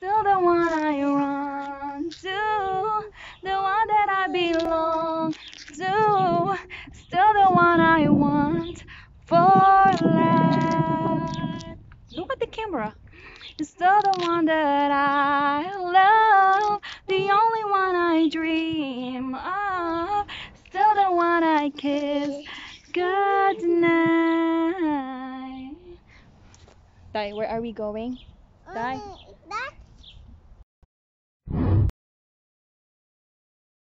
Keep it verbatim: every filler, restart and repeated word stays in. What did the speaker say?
Still the one I run to, the one that I belong to, still the one I want for life. Look at the camera. Still the one that I love, the only one I dream of, still the one I kiss good night. Dai, where are we going? Dai?